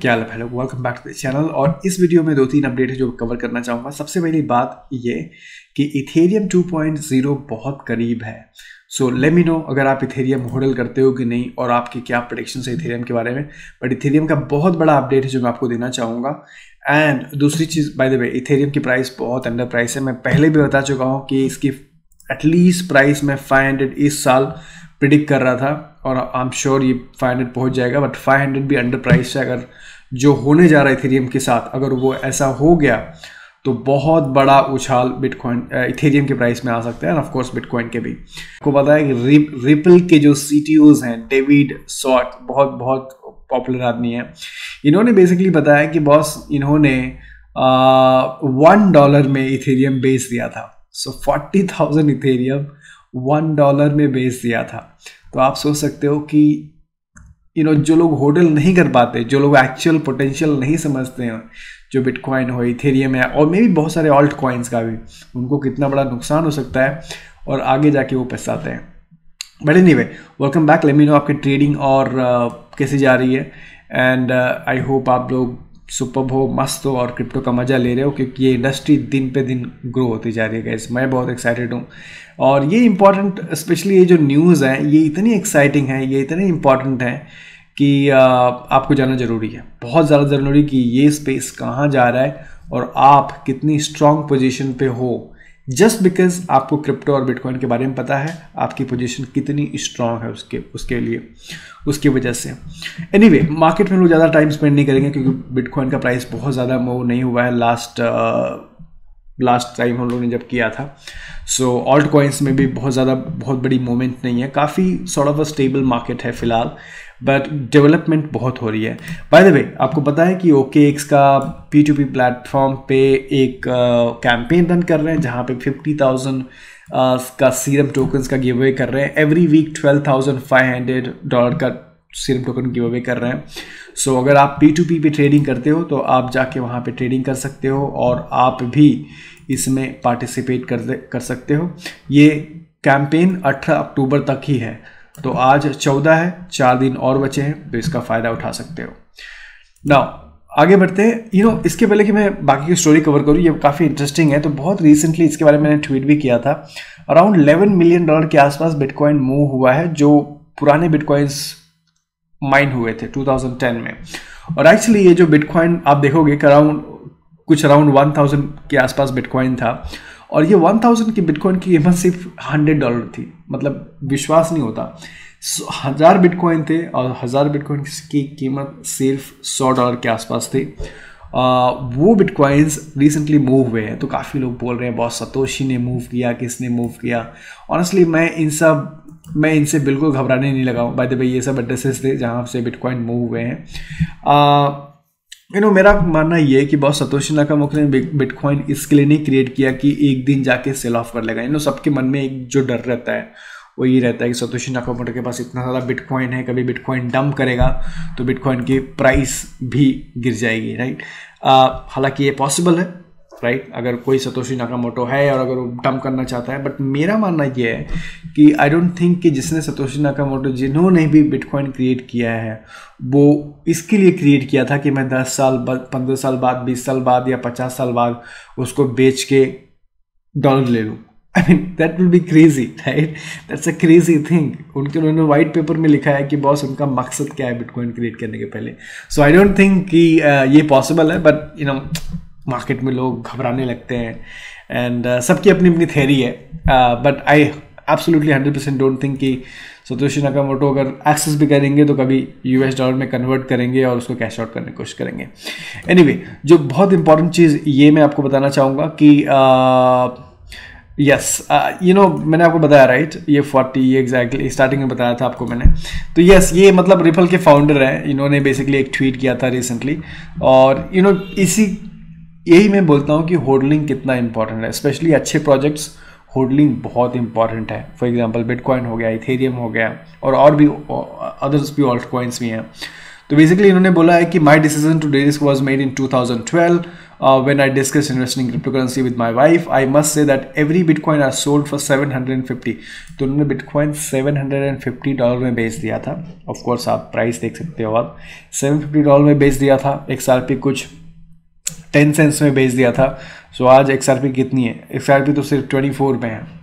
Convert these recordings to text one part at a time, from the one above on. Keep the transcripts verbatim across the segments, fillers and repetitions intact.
क्या हाल है hello, welcome back to the channel. और इस वीडियो में दो तीन अपडेट है जो कवर करना चाहूँगा। सबसे पहली बात ये कि इथेरियम टू पॉइंट ज़ीरो बहुत करीब है। सो लेट मी नो अगर आप इथेरियम होल्ड करते हो कि नहीं और आपकी क्या प्रेडिक्शन है इथेरियम के बारे में। बट इथेरियम का बहुत बड़ा अपडेट है जो मैं आपको देना चाहूँगा। एंड दूसरी चीज़, बाय द वे, इथेरियम की प्राइस बहुत अंडर प्राइस है। मैं पहले भी बता चुका हूँ कि इसकी एटलीस्ट प्राइस में फाइव हंड्रेड इस साल प्रिडिक्ट कर रहा था और आई एम श्योर ये फाइव हंड्रेड पहुंच जाएगा। बट फाइव हंड्रेड भी अंडर प्राइस है। अगर जो होने जा रहा है इथेरियम के साथ अगर वो ऐसा हो गया तो बहुत बड़ा उछाल बिटकॉइन इथेरियम के प्राइस में आ सकता है। एंड ऑफ कोर्स बिटकॉइन के भी। आपको पता है कि रिप, रिपल के जो सीटीओज हैं, डेविड सॉट, बहुत बहुत पॉपुलर आदमी है। इन्होंने बेसिकली बताया कि बॉस इन्होंने वन डॉलर में इथेरियम बेच दिया था। So forty thousand Ethereum one dollar में बेच दिया था। तो आप सोच सकते हो कि यू नो जो लोग होल्ड नहीं कर पाते, जो लोग एक्चुअल पोटेंशियल नहीं समझते हैं, जो बिटकॉइन हो, इथेरियम है और मे भी बहुत सारे ऑल्ट कॉइन्स का भी, उनको कितना बड़ा नुकसान हो सकता है और आगे जाके वो पछताते हैं। But anyway, welcome back. Let me know आपकी ट्रेडिंग और uh, कैसी जा रही है। एंड आई होप आप लोग सुपर हो, मस्त हो और क्रिप्टो का मज़ा ले रहे हो, क्योंकि ये इंडस्ट्री दिन पे दिन ग्रो होती जा रही है गाइस। मैं बहुत एक्साइटेड हूँ और ये इंपॉर्टेंट, स्पेशली ये जो न्यूज़ है ये इतनी एक्साइटिंग है, ये इतनी इंपॉर्टेंट है कि आ, आपको जानना ज़रूरी है, बहुत ज़्यादा ज़रूरी कि ये स्पेस कहाँ जा रहा है और आप कितनी स्ट्रॉन्ग पोजीशन पे हो। जस्ट बिकॉज आपको क्रिप्टो और बिटकॉइन के बारे में पता है, आपकी पोजीशन कितनी स्ट्रॉन्ग है उसके उसके लिए उसकी वजह से। एनीवे anyway, मार्केट में लोग ज़्यादा टाइम स्पेंड नहीं करेंगे क्योंकि बिटकॉइन का प्राइस बहुत ज़्यादा मूव नहीं हुआ है लास्ट लास्ट टाइम हम लोग ने जब किया था। सो ऑल्ट कॉइन्स में भी बहुत ज़्यादा बहुत बड़ी मूवमेंट नहीं है, काफ़ी sort of a stable market है फिलहाल। बट डेवलपमेंट बहुत हो रही है। बाय द वे, आपको पता है कि ओके एक्स का पी टू पी प्लेटफॉर्म पे एक कैंपेन uh, रन कर रहे हैं जहाँ पे फिफ्टी थाउजेंड uh, का सीरम टोकन्स का गिव अवे कर रहे हैं। Every week twelve thousand five hundred dollar का सीरम टोकन गिव अवे कर रहे हैं। सो so, अगर आप पी टू पी पे ट्रेडिंग करते हो तो आप जाके वहाँ पे ट्रेडिंग कर सकते हो और आप भी इसमें पार्टिसिपेट कर कर सकते हो। ये कैंपेन अठारह अक्टूबर तक ही है, तो आज चौदह है, चार दिन और बचे हैं, तो इसका फ़ायदा उठा सकते हो। नाउ आगे बढ़ते हैं। यू नो इसके पहले कि मैं बाकी की स्टोरी कवर करूँ, ये काफ़ी इंटरेस्टिंग है। तो बहुत रिसेंटली इसके बारे में मैंने ट्वीट भी किया था। अराउंड इलेवन मिलियन डॉलर के आसपास बिटकॉइन मूव हुआ है, जो पुराने बिटकॉइंस माइन हुए थे टू थाउजेंड टेन में। और एक्चुअली ये जो बिटकॉइन आप देखोगे कि अराउंड कुछ अराउंड वन थाउजेंड के आसपास बिटकॉइन था और ये वन थाउजेंड की बिटकॉइन की कीमत सिर्फ हंड्रेड डॉलर थी। मतलब विश्वास नहीं होता, हज़ार बिटकॉइन थे और हज़ार बिटकॉइन की कीमत सिर्फ सौ डॉलर के आसपास थी। आ, वो बिटकॉइंस रिसेंटली मूव हुए हैं। तो काफ़ी लोग बोल रहे हैं बहुत सतोशी ने मूव किया, किसने मूव किया। ऑनेस्टली मैं इन सब मैं इनसे बिल्कुल घबराने नहीं लगा हूँ। बाय द वे, ये सब एड्रेसेस थे जहाँ से बिटकॉइन मूव हुए हैं। यू नो मेरा मानना ये है कि बहुत सतोशी नाकामोटो ने बिटकॉइन इसके लिए नहीं क्रिएट किया कि एक दिन जाके सेल ऑफ कर लेगा। यू नो सबके मन में एक जो डर रहता है वो ये रहता है कि सतोशी नाकामोटो के पास इतना ज़्यादा बिटकॉइन है, कभी बिटकॉइन डंप करेगा तो बिटकॉइन की प्राइस भी गिर जाएगी, राइट। हालांकि ये पॉसिबल है, राइट, अगर कोई सतोशी नाकामोटो है और अगर वो डंप करना चाहता है। बट मेरा मानना ये है कि आई डोंट थिंक कि जिसने सतोशी नाकामोटो, जिन्होंने भी बिटकॉइन क्रिएट किया है, वो इसके लिए क्रिएट किया था कि मैं दस साल बाद, पंद्रह साल बाद, बीस साल बाद या पचास साल बाद उसको बेच के डॉलर ले लूँ। I mean that will be crazy, right. That's a crazy thing. उनके उन्होंने वाइट पेपर में लिखा है कि बॉस उनका मकसद क्या है बिटकॉइन क्रिएट करने के पहले। सो आई डोंट थिंक कि uh, ये पॉसिबल है। बट यू नो मार्केट में लोग घबराने लगते हैं एंड uh, सबकी अपनी अपनी थ्योरी है। But I absolutely hundred percent don't think कि सतोशी नाकामोटो अगर एक्सेस भी करेंगे तो कभी यूएस डॉलर में कन्वर्ट करेंगे और उसको कैश आउट करने की कोशिश करेंगे। एनीवे anyway, जो बहुत इंपॉर्टेंट चीज़ ये मैं आपको बताना चाहूँगा कि यस यू नो मैंने आपको बताया, राइट, ये फोर्टी ये एग्जैक्टली स्टार्टिंग में बताया था आपको मैंने। तो यस yes, ये मतलब रिपल के फाउंडर हैं। इन्होंने बेसिकली एक ट्वीट किया था रिसेंटली और यू नो इसी यही मैं बोलता हूँ कि होल्डिंग कितना इंपॉर्टेंट है। स्पेशली अच्छे प्रोजेक्ट्स, होल्डिंग बहुत इंपॉर्टेंट है। फॉर एग्जांपल बिटकॉइन हो गया, इथेरियम हो गया और और भी अदर्स भी ऑल्ट कॉइन्स भी हैं। तो बेसिकली इन्होंने बोला है कि my decision to derisk was made in two thousand twelve when I discuss investing in crypto currency with my wife. I must say that every bitcoin are sold for seven hundred fifty. तो उन्होंने bitcoin seven hundred fifty dollar में बेच दिया था. Of course आप price देख सकते हो, आप सेवन फिफ्टी डॉलर में बेच दिया था. एक्स आर पी कुछ टेन सेंट्स में बेच दिया था. सो so, आज एक्स आर पी कितनी है? एक्स आर पी तो सिर्फ ट्वेंटी फोर में है.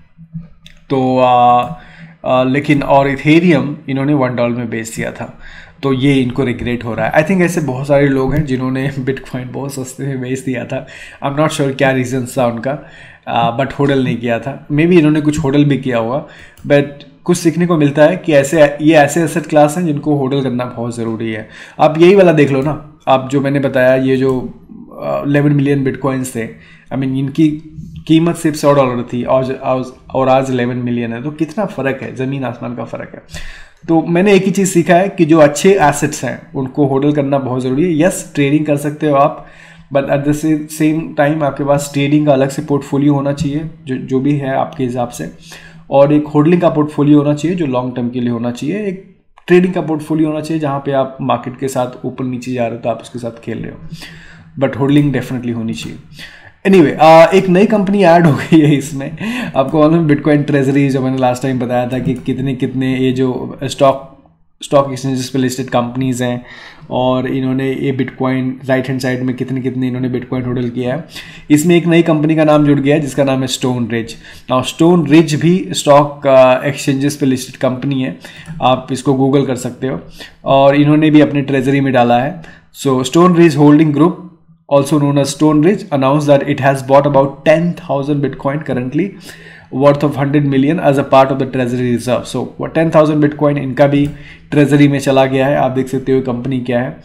तो आ, आ, लेकिन और इथेरियम इन्होंने वन डॉलर में बेच दिया था. तो ये इनको रिग्रेट हो रहा है. आई थिंक ऐसे बहुत सारे लोग हैं जिन्होंने बिटकॉइन बहुत सस्ते में बेच दिया था. आई एम नॉट श्योर क्या रीजन था उनका, बट होल्ड नहीं किया था. मे बी इन्होंने कुछ होल्ड भी किया होगा. बट कुछ सीखने को मिलता है कि ऐसे ये ऐसे एसेट क्लास हैं जिनको होल्ड करना बहुत ज़रूरी है. आप यही वाला देख लो ना, आप जो मैंने बताया ये जो इलेवन मिलियन बिटकॉइंस थे, आई मीन इनकी कीमत सिर्फ सौ डॉलर थी और और आज इलेवन मिलियन है. तो कितना फ़र्क है, ज़मीन आसमान का फ़र्क है. तो मैंने एक ही चीज़ सीखा है कि जो अच्छे एसेट्स हैं उनको होल्ड करना बहुत ज़रूरी है. यस, ट्रेडिंग कर सकते हो आप, but at the same time आपके पास ट्रेडिंग का अलग से पोर्टफोलियो होना चाहिए जो जो भी है आपके हिसाब से, और एक होल्डिंग का पोर्टफोलियो होना चाहिए जो लॉन्ग टर्म के लिए होना चाहिए. एक ट्रेडिंग का पोर्टफोलियो होना चाहिए जहाँ पे आप मार्केट के साथ ऊपर नीचे जा रहे हो तो आप उसके साथ खेल रहे हो, बट होल्डिंग डेफिनेटली होनी चाहिए. एनीवे anyway, एक नई कंपनी ऐड हो गई है इसमें. आपको मालूम बिटकॉइन ट्रेजरी, जो मैंने लास्ट टाइम बताया था कि कितने कितने ये जो स्टॉक स्टॉक एक्सचेंजेस पे लिस्टेड कंपनीज हैं, और इन्होंने ये बिटकॉइन राइट हैंड साइड में कितने कितने इन्होंने बिटकॉइन होल्ड किया है. इसमें एक नई कंपनी का नाम जुड़ गया है जिसका नाम है Stone Ridge. Now Stone Ridge भी स्टॉक एक्सचेंजेस पे लिस्टेड कंपनी है, आप इसको गूगल कर सकते हो, और इन्होंने भी अपने ट्रेजरी में डाला है. So Stone Ridge holding group, also known as Stone Ridge, announced that it has bought about ten thousand Bitcoin currently worth of one hundred million as a part of the treasury reserve. So what ten thousand Bitcoin इनका भी treasury में चला गया है. आप देख सकते हो कंपनी क्या है.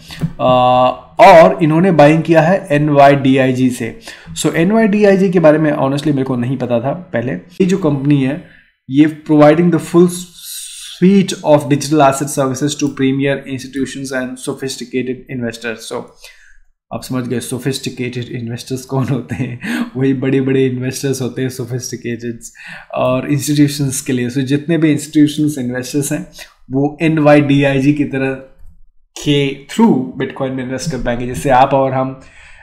uh, और इन्होंने बाइंग किया है N Y D I G से. So N Y D I G के बारे में ऑनेस्टली मेरे को नहीं पता था पहले. ये जो कंपनी है ये providing the full suite of digital asset services to premier institutions and sophisticated investors. So आप समझ गए सोफिस्टिकेटेड इन्वेस्टर्स कौन होते हैं? वही बड़े बड़े इन्वेस्टर्स होते हैं सोफिस्टिकेटेड. और इंस्टीट्यूशंस के लिए, सो so, जितने भी इंस्टीट्यूशंस इन्वेस्टर्स हैं वो N Y D I G की तरह के थ्रू बिटकॉइन में इन्वेस्ट कर पाएंगे. जैसे आप और हम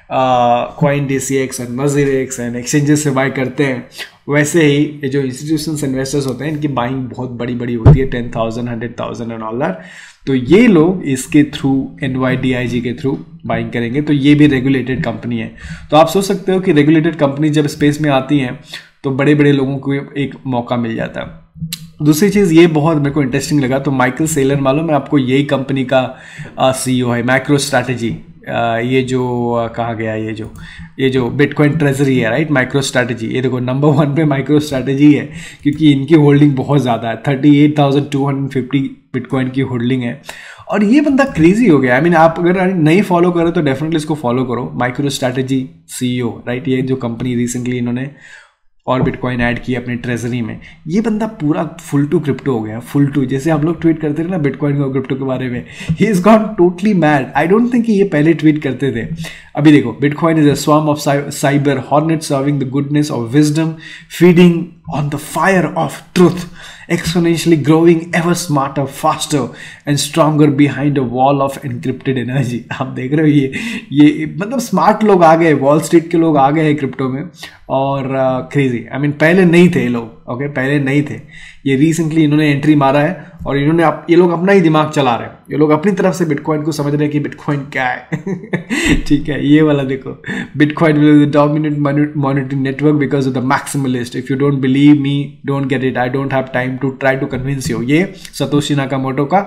coin D C X and WazirX and exchanges से बाई करते हैं, वैसे ही ये जो इंस्टीट्यूशंस इन्वेस्टर्स होते हैं इनकी बाइंग बहुत बड़ी बड़ी होती है, ten thousand hundred thousand and all that. तो ये लोग इसके through N Y D I G के थ्रू बाइंग करेंगे. तो ये भी रेगुलेटेड कंपनी है. तो आप सोच सकते हो कि रेगुलेटेड कंपनी जब स्पेस में आती हैं तो बड़े बड़े लोगों को एक मौका मिल जाता है. दूसरी चीज़ ये बहुत मेरे को इंटरेस्टिंग लगा, तो माइकल सेलर मालूम है आपको, यही कंपनी का सी ई ओ है. माइक्रो स्ट्रैटेजी, ये जो कहा गया, ये जो ये जो बिटकॉइन ट्रेजरी है, राइट, माइक्रो स्ट्रैटेजी. ये देखो नंबर वन पे माइक्रो स्ट्रैटेजी है क्योंकि इनकी होल्डिंग बहुत ज़्यादा है. Thirty eight thousand two hundred fifty bitcoin की होल्डिंग है. और ये बंदा क्रेजी हो गया. आई मीन आप अगर नहीं फॉलो करो तो डेफिनेटली इसको फॉलो करो. MicroStrategy C E O, right, ये जो कंपनी रिसेंटली इन्होंने और बिटकॉइन ऐड किया अपने ट्रेजरी में. ये बंदा पूरा फुल टू क्रिप्टो हो गया, फुल टू. जैसे आप लोग ट्वीट करते थे ना बिटकॉइन और क्रिप्टो के बारे में, he is gone totally mad. I don't think कि ये पहले ट्वीट करते थे. अभी देखो, bitcoin is a swarm of cyber hornet serving the goodness of wisdom, feeding on the fire of truth, exponentially growing ever smarter, faster and stronger behind a wall of encrypted energy. आप देख रहे हो ये ये मतलब smart लोग आ गए, wall street के लोग आ गए हैं क्रिप्टो में, और क्रेजी. आई मीन पहले नहीं थे ये लोग, ओके okay? पहले नहीं थे. ये रिसेंटली इन्होंने एंट्री मारा है और इन्होंने आप ये लोग अपना ही दिमाग चला रहे हैं. ये लोग अपनी तरफ से बिटकॉइन को समझ रहे हैं कि बिटकॉइन क्या है. ठीक है, ये वाला देखो, bitcoin will the dominant monetary network because of the maximalist. If you don't believe me, don't get it, I don't have time to try to convince you. ये सतोशी नाकामोटो का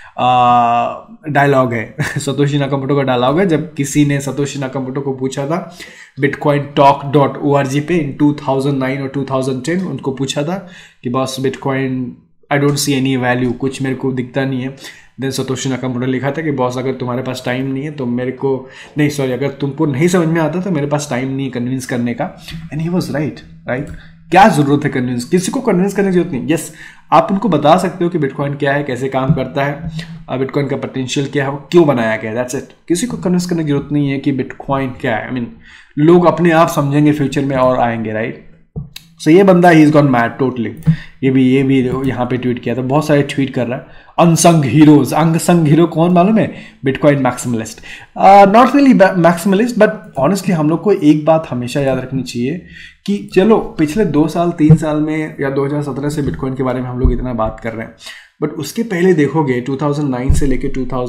डायलॉग है. सतोशी नाकामोटो का dialogue है जब किसी ने Satoshi Nakamoto को पूछा था bitcoin talk dot O R G पे इन टू थाउजेंड नाइन और टू थाउजेंड टेन, उनको पूछा था कि बस bitcoin I don't see any value, कुछ मेरे को दिखता नहीं है. देन सतोशी नाकामोटो लिखा था कि बॉस अगर तुम्हारे पास टाइम नहीं है तो मेरे को नहीं सॉरी अगर तुमको नहीं समझ में आता तो मेरे पास टाइम नहीं है कन्विंस करने का. And he was right, right. क्या जरूरत है कन्विंस, किसी को कन्विंस करने की जरूरत नहीं. यस, आप उनको बता सकते हो कि बिटकॉइन क्या है, कैसे काम करता है, बिटकॉइन का पोटेंशियल क्या है, वो क्यों बनाया गया है, दैट्स इट. किसी को कन्विंस करने की जरूरत नहीं है कि बिटकॉइन क्या है. आई मीन लोग अपने आप समझेंगे फ्यूचर में और आएंगे, राइट. सो so, ये बंदा he is gone mad totally. ये भी ये भी यहाँ पे ट्वीट किया था, बहुत सारे ट्वीट कर रहा है। अनसंग हीरोज, अनसंग हीरो कौन मालूम है? Bitcoin maximalist. Not really maximalist, but honestly हम लोग को एक बात हमेशा याद रखनी चाहिए कि चलो पिछले दो साल तीन साल में या दो हज़ार सत्रह से बिटकॉइन के बारे में हम लोग इतना बात कर रहे हैं, बट उसके पहले देखोगे दो हज़ार नौ से लेके दो हज़ार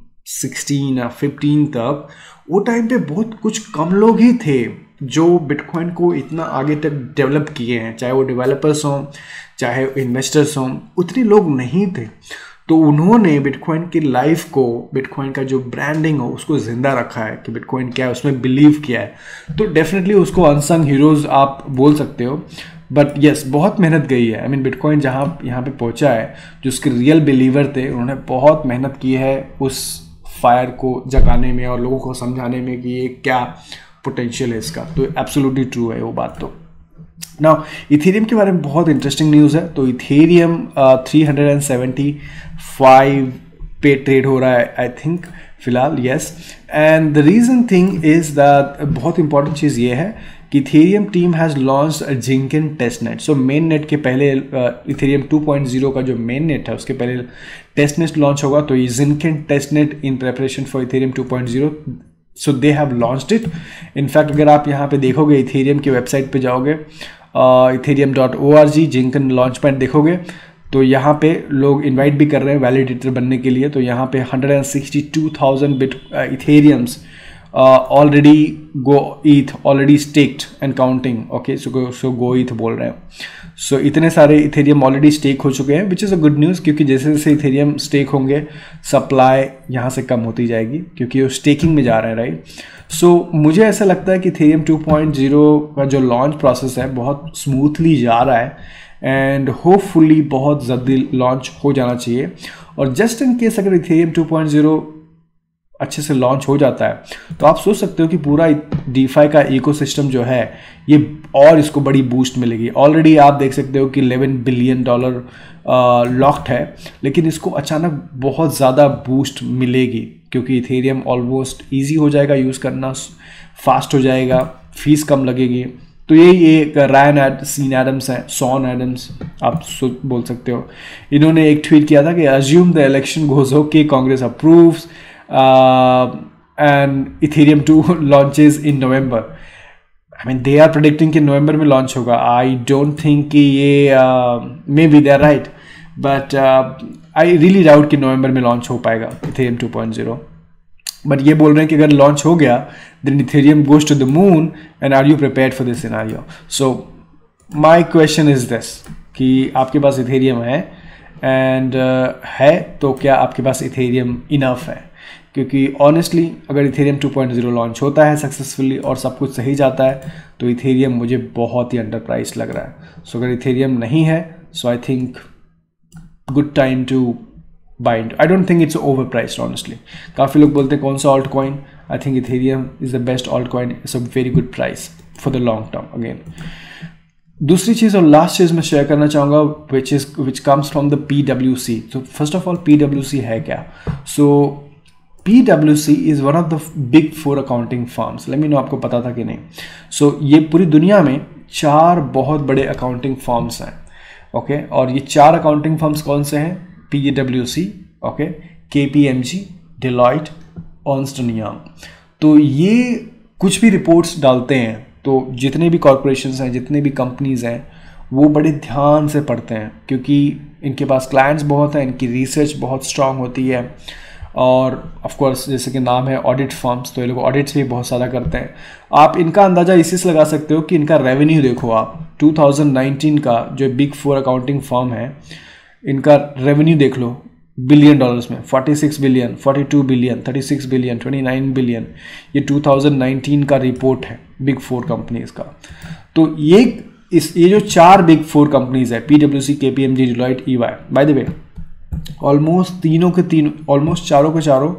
सोलह या पंद्रह तक, वो टाइम पे बहुत कुछ कम लोग ही थे जो बिटकॉइन को इतना आगे तक डेवलप किए हैं, चाहे वो डेवलपर्स हों चाहे इन्वेस्टर्स हों, उतने लोग नहीं थे। तो उन्होंने बिटकॉइन की लाइफ को, बिटकॉइन का जो ब्रांडिंग हो उसको ज़िंदा रखा है कि बिटकॉइन क्या है, उसमें बिलीव किया है। तो डेफिनेटली उसको अनसंग हीरोज़ आप बोल सकते हो, बट यस बहुत मेहनत गई है। आई मीन बिटकॉइन जहाँ यहाँ पे पहुँचा है, जो उसके रियल बिलीवर थे उन्होंने बहुत मेहनत की है उस फायर को जगाने में और लोगों को समझाने में कि ये क्या पोटेंशियल है इसका। तो एब्सोल्युटली ट्रू है वो बात। तो नाउ इथेरियम के बारे में बहुत इंटरेस्टिंग न्यूज़ है। तो Ethereum three hundred seventy five पे ट्रेड हो रहा है आई थिंक फिलहाल, yes. And the reason thing is that, बहुत इंपॉर्टेंट चीज़ ये है कि Ethereum team has launch a Zinken test net. So main net के पहले इथेरियम टू पॉइंट ज़ीरो का जो मेन नेट है उसके पहले टेस्ट नेट लॉन्च होगा। तो ये Zinken test net in preparation for Ethereum two point zero, so they have launched it. In fact अगर आप यहाँ पे देखोगे इथेरियम की वेबसाइट पे जाओगे, Ethereum dot O R G Zinken launch pad देखोगे, तो यहाँ पे लोग इनवाइट भी कर रहे हैं वैलिडेटर बनने के लिए। तो यहाँ पे one hundred sixty two thousand bit Ethereums already go ETH already staked and counting. Okay, so so go ETH बोल रहे हैं। सो so, इतने सारे इथेरियम ऑलरेडी स्टेक हो चुके हैं, which is a good news, क्योंकि जैसे जैसे इथेरियम स्टेक होंगे सप्लाई यहाँ से कम होती जाएगी क्योंकि वो स्टेकिंग में जा रहे हैं, राइट। सो so, मुझे ऐसा लगता है कि इथेरियम टू पॉइंट ज़ीरो का जो लॉन्च प्रोसेस है बहुत स्मूथली जा रहा है एंड होपफुली बहुत जल्दी लॉन्च हो जाना चाहिए। और जस्ट इन केस अगर इथेरियम टू पॉइंट ज़ीरो अच्छे से लॉन्च हो जाता है तो आप सोच सकते हो कि पूरा डीफाई का इकोसिस्टम जो है ये और इसको बड़ी बूस्ट मिलेगी। ऑलरेडी आप देख सकते हो कि इलेवन बिलियन डॉलर लॉक्ड है, लेकिन इसको अचानक बहुत ज़्यादा बूस्ट मिलेगी क्योंकि इथेरियम ऑलमोस्ट ईजी हो जाएगा यूज़ करना, फास्ट हो जाएगा, फीस कम लगेगी। तो यही एक रायन एड सीन एडम्स है, सॉन एडम्स आप बोल सकते हो, इन्होंने एक ट्वीट किया था कि assume the election goes okay, Congress approves and Ethereum two launches in November. I mean they are predicting कि नवंबर में लॉन्च होगा। आई डोंट थिंक कि ये may be they are right, but I really doubt कि नवंबर में लॉन्च हो पाएगा Ethereum two point zero. But ये बोल रहे हैं कि अगर लॉन्च हो गया then Ethereum goes to the moon and are you prepared for this scenario. So my question is this कि आपके पास इथेरियम है एंड uh, है तो क्या आपके पास इथेरियम इनफ है? क्योंकि ऑनेस्टली अगर Ethereum two point zero launch होता है सक्सेसफुली और सब कुछ सही जाता है तो इथेरियम मुझे बहुत ही अंडर प्राइस लग रहा है। सो so, अगर इथेरियम नहीं है so I think good time to buy. I don't think it's overpriced honestly. काफ़ी लोग बोलते हैं कौन सा altcoin, I think Ethereum is the best altcoin, it's a very good price for the long term. Again दूसरी चीज़ और last चीज़ मैं शेयर करना चाहूँगा which is which comes from the P W C. तो first of all P W C है क्या? So P W C is one of the big four accounting firms. Let me know आपको पता था कि नहीं। सो so, ये पूरी दुनिया में चार बहुत बड़े अकाउंटिंग फर्म्स हैं, ओके okay? और ये चार अकाउंटिंग फर्म्स कौन से हैं? P W C, okay, K P M G, Deloitte, Ernst and Young. तो ये कुछ भी रिपोर्ट्स डालते हैं तो जितने भी कॉरपोरेशंस हैं, जितने भी कंपनीज़ हैं, वो बड़े ध्यान से पढ़ते हैं क्योंकि इनके पास क्लाइंट्स बहुत हैं, इनकी रिसर्च बहुत स्ट्रांग होती है और ऑफ कोर्स जैसे कि नाम है ऑडिट फर्म्स, तो ये लोग ऑडिट्स भी बहुत ज़्यादा करते हैं। आप इनका अंदाज़ा इसी से लगा सकते हो कि इनका रेवेन्यू देखो आप, टू थाउजेंड नाइनटीन का जो बिग फोर अकाउंटिंग फर्म है इनका रेवेन्यू देख लो बिलियन डॉलर्स में, forty six billion, forty two billion, thirty six billion, twenty nine billion. ये टू थाउजेंड नाइनटीन का रिपोर्ट है बिग फोर कंपनीज़ का। तो ये इस ये जो चार बिग फोर कंपनीज़ है, P W C, K P M G, Deloitte, E Y, by the way almost तीनों के तीनों ऑलमोस्ट चारों के चारों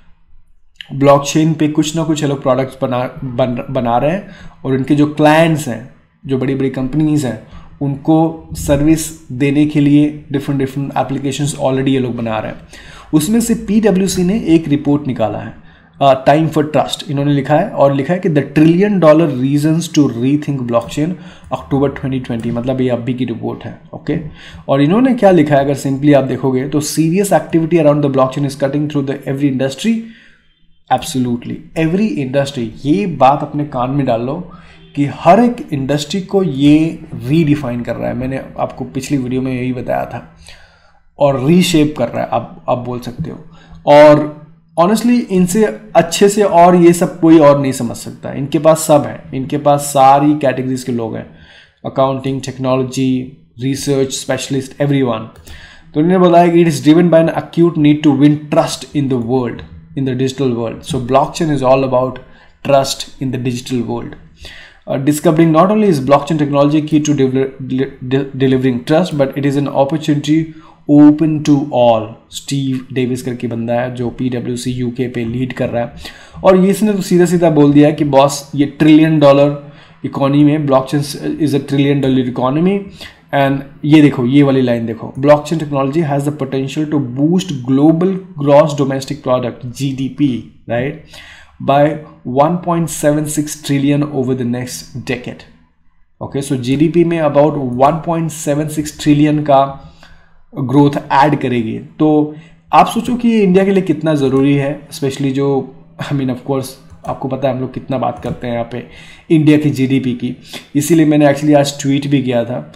ब्लॉकचेन पे कुछ ना कुछ ये लोग प्रोडक्ट्स बना बन बना रहे हैं और इनके जो क्लाइंट्स हैं, जो बड़ी बड़ी कंपनीज़ हैं, उनको सर्विस देने के लिए डिफरेंट डिफरेंट एप्लीकेशंस ऑलरेडी ये लोग बना रहे हैं। उसमें से पी डब्ल्यू सी ने एक रिपोर्ट निकाला है टाइम फॉर ट्रस्ट इन्होंने लिखा है, और लिखा है कि the trillion dollar reasons to rethink blockchain October twenty twenty, मतलब ये अभी की रिपोर्ट है। ओके, और इन्होंने क्या लिखा है अगर सिंपली आप देखोगे तो serious activity around the blockchain is cutting through the every industry, absolutely every industry. ये बात अपने कान में डाल लो कि हर एक इंडस्ट्री को ये रीडिफाइन कर रहा है। मैंने आपको पिछली वीडियो में यही बताया था, और रीशेप कर रहा है, आप आप बोल सकते हो। और ऑनेस्टली इनसे अच्छे से और ये सब कोई और नहीं समझ सकता। इनके पास सब है, इनके पास सारी कैटेगरीज के लोग हैं, accounting, technology, research specialist, everyone. तो इन्होंने बताया कि it is driven by an acute need to win trust in the world, in the digital world. So blockchain is all about trust in the digital world. Uh, discovering not only is blockchain technology key to de de delivering trust, but it is an opportunity open to all. Steve Davis करके बंदा है जो P W C UK पे lead कर रहा है, और ये इसने तो सीधा सीधा बोल दिया है कि बॉस ये ट्रिलियन डॉलर इकोनॉमी में blockchain is a trillion dollar economy. And ये देखो, ये वाली लाइन देखो, blockchain technology has the potential to boost global gross domestic product G D P, right, by one point seven six trillion over the next decade. Okay, so G D P में about one point seven six trillion का growth add करेगी। तो आप सोचो कि ये India के लिए कितना ज़रूरी है, स्पेशली जो आई मीन ऑफ कोर्स आपको पता है हम लोग कितना बात करते हैं यहाँ पे इंडिया की जीडीपी की। इसीलिए मैंने एक्चुअली आज ट्वीट भी किया था,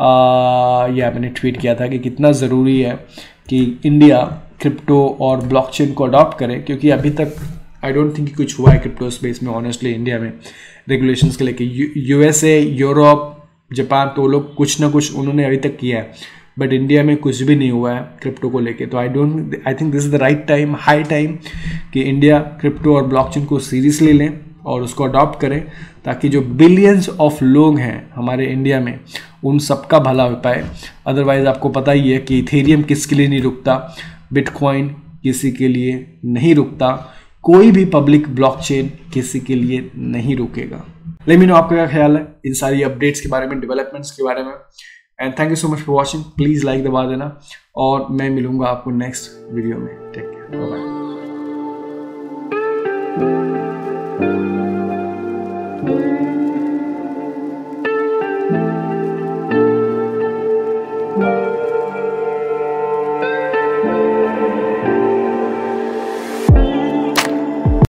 आ, या मैंने ट्वीट किया था कि कितना ज़रूरी है कि इंडिया क्रिप्टो और ब्लॉकचेन को अडॉप्ट करे, क्योंकि अभी तक आई डोंट थिंक कुछ हुआ है क्रिप्टो स्पेस में ऑनेस्टली इंडिया में रेगुलेशंस के लेके। यूएसए, यूरोप, जापान, तो लोग कुछ ना कुछ उन्होंने अभी तक किया है, बट इंडिया में कुछ भी नहीं हुआ है क्रिप्टो को लेके। तो I don't I think this is the right time, high time कि इंडिया क्रिप्टो और ब्लॉकचेन को सीरियसली लें और उसको अडॉप्ट करें, ताकि जो बिलियंस ऑफ लोग हैं हमारे इंडिया में उन सबका भला हो पाए। अदरवाइज आपको पता ही है कि इथेरियम किसके लिए नहीं रुकता, बिटकॉइन किसी के लिए नहीं रुकता, कोई भी पब्लिक ब्लॉकचेन किसी के लिए नहीं रुकेगा। लेट मी नो आपका क्या ख्याल है इन सारी अपडेट्स के बारे में, डेवलपमेंट्स के बारे में। And thank you so much for watching. Please like दबा देना, और मैं मिलूंगा आपको नेक्स्ट वीडियो में। Take care, bye bye.